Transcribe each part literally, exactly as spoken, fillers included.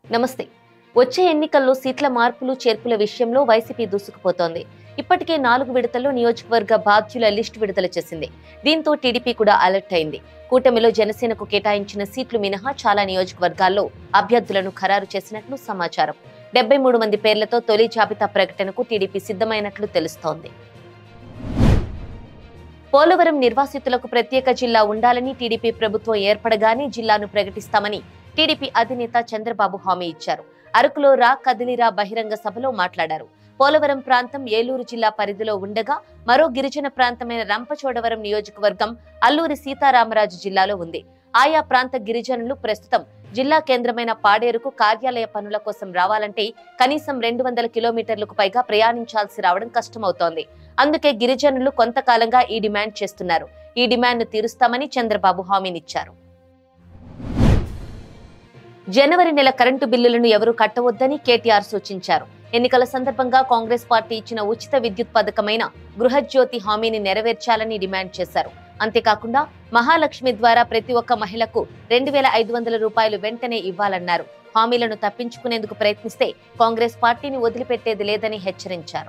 నమస్తే. వచ్చే ఎన్నికల్లో సీట్ల మార్పులు చేర్పుల విషయంలో వైసీపీ దూసుకుపోతోంది. ఇప్పటికే నాలుగు విడతల్లో నియోజకవర్గ బాధ్యుల లిస్టు విడుదల చేసింది. దీంతో టీడీపీ కూడా అలర్ట్ అయింది. కూటమిలో జనసేనకు కేటాయించిన సీట్లు మినహా చాలా నియోజకవర్గాల్లో అభ్యర్థులను ఖరారు చేసినట్లు సమాచారం. డెబ్బై మూడు మంది పేర్లతో తొలి జాబితా ప్రకటనకు టీడీపీ సిద్ధమైనట్లు తెలుస్తోంది. పోలవరం నిర్వాసితులకు ప్రత్యేక జిల్లా ఉండాలని టీడీపీ ప్రభుత్వం ఏర్పడగానే జిల్లాను ప్రకటిస్తామని టీడీపీ అధినేత చంద్రబాబు హామీ ఇచ్చారు. అరకులో రా కదిలిరా బహిరంగ సభలో మాట్లాడారు. పోలవరం ప్రాంతం ఏలూరు జిల్లా పరిధిలో ఉండగా మరో గిరిజన ప్రాంతమైన రంపచోడవరం నియోజకవర్గం అల్లూరి సీతారామరాజు జిల్లాలో ఉంది. ఆయా ప్రాంత గిరిజనులు ప్రస్తుతం జిల్లా కేంద్రమైన పాడేరుకు కార్యాలయ పనుల కోసం రావాలంటే కనీసం రెండు వందల కిలోమీటర్లకు పైగా ప్రయాణించాల్సి రావడం కష్టమవుతోంది. అందుకే గిరిజనులు కొంతకాలంగా ఈ డిమాండ్ చేస్తున్నారు. ఈ డిమాండ్ను తీరుస్తామని చంద్రబాబు హామీనిచ్చారు. జనవరి నెల కరెంటు బిల్లులను ఎవరూ కట్టవద్దని కేటీఆర్ సూచించారు. ఎన్నికల సందర్భంగా కాంగ్రెస్ పార్టీ ఇచ్చిన ఉచిత విద్యుత్ పథకమైన గృహజ్యోతి హామీని నెరవేర్చాలని డిమాండ్ చేశారు. అంతేకాకుండా మహాలక్ష్మి ద్వారా ప్రతి ఒక్క మహిళకు రెండు వేల ఐదు వందల రూపాయలు వెంటనే ఇవ్వాలన్నారు. హామీలను తప్పించుకునేందుకు ప్రయత్నిస్తే కాంగ్రెస్ పార్టీని వదిలిపెట్టేది లేదని హెచ్చరించారు.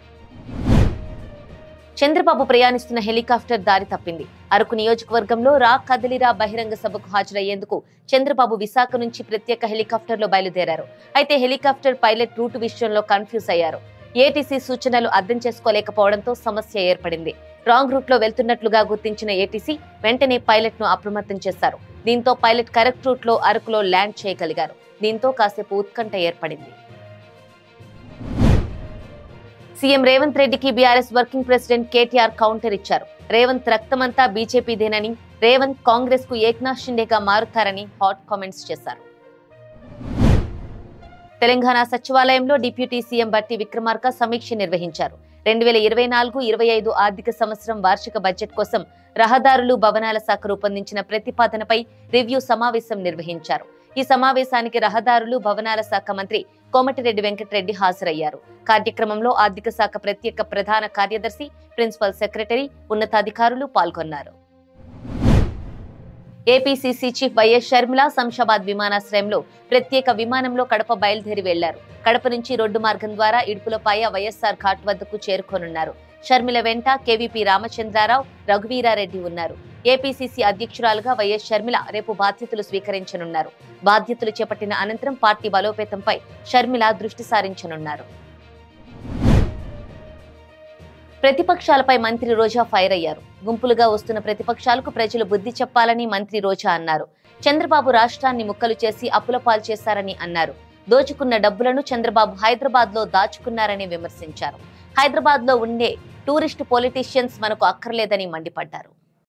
చంద్రబాబు ప్రయాణిస్తున్న హెలికాప్టర్ దారి తప్పింది. అరకు నియోజకవర్గంలో రా కదిలిరా బహిరంగ సభకు హాజరయ్యేందుకు చంద్రబాబు విశాఖ నుంచి ప్రత్యేక హెలికాప్టర్లో బయలుదేరారు. అయితే హెలికాప్టర్ పైలట్ రూటు విషయంలో కన్ఫ్యూజ్ అయ్యారు. ఏటీసీ సూచనలు అర్థం చేసుకోలేకపోవడంతో సమస్య ఏర్పడింది. రాంగ్ రూట్ లో వెళ్తున్నట్లుగా గుర్తించిన ఏటీసీ వెంటనే పైలట్ ను అప్రమత్తం చేశారు. దీంతో పైలట్ కరెక్ట్ రూట్ లో అరకులో ల్యాండ్ చేయగలిగారు. దీంతో కాసేపు ఉత్కంఠ ఏర్పడింది. సీఎం రేవంత్ రెడ్డికి BRS working president KTR counter ఇచ్చారు. రేవంత్ రక్తమంతా బీజేపీదేనని, రేవంత్ కాంగ్రెస్ కు ఏక్నాథ్ షిండేగా మారుతారని హాట్ కామెంట్స్ చేశారు. తెలంగాణ సచివాలయంలో డిప్యూటీ సీఎం బట్టి విక్రమార్క సమీక్ష నిర్వహించారు. రెండు వేల ఇరవై నాలుగు ఇరవై ఐదు ఆర్థిక సంవత్సరం వార్షిక బడ్జెట్ కోసం రహదారులు భవనాల శాఖ రూపొందించిన ప్రతిపాదనపై రివ్యూ సమావేశం నిర్వహించారు. ఈ సమావేశానికి రహదారులు భవనాల శాఖ మంత్రి కోమటిరెడ్డి వెంకటరెడ్డి హాజరయ్యారు. కార్యక్రమంలో ఆర్థిక శాఖ ప్రత్యేక ప్రధాన కార్యదర్శి, ప్రిన్సిపల్ సెక్రటరీ, ఉన్నతాధికారులు పాల్గొన్నారు. ఏపీసీసీ చీఫ్ వైఎస్ షర్మిల శంషాబాద్ విమానాశ్రయంలో ప్రత్యేక విమానంలో కడప బయలుదేరి వెళ్లారు. కడప నుంచి రోడ్డు మార్గం ద్వారా ఇడుపులపాయ వైఎస్ఆర్ ఘాట్ వద్దకు చేరుకోనున్నారు. షర్మిల వెంట కేవీపీ రామచంద్రారావు, రఘువీరారెడ్డి ఉన్నారు. ఏపీసీసీ అధ్యక్షురాలుగా వైఎస్ షర్మిల రేపు బాధ్యతలు స్వీకరించనున్నారు. బాధ్యతలు చేపట్టిన అనంతరం పార్టీ బలోపేతంపై షర్మిల దృష్టి సారించనున్నారు. ప్రతిపక్షాలపై మంత్రి రోజా ఫైర్ అయ్యారు. గుంపులుగా వస్తున్న ప్రతిపక్షాలకు ప్రజలు బుద్ధి చెప్పాలని మంత్రి రోజా అన్నారు. చంద్రబాబు రాష్ట్రాన్ని ముక్కలు చేసి అప్పుల పాలు చేశారని అన్నారు. దోచుకున్న డబ్బులను చంద్రబాబు హైదరాబాద్ లో దాచుకున్నారని విమర్శించారు. హైదరాబాద్ లో ఉండే టూరిస్ట్ పొలిటీషియన్స్ మనకు అక్కర్లేదని మండిపడ్డారు.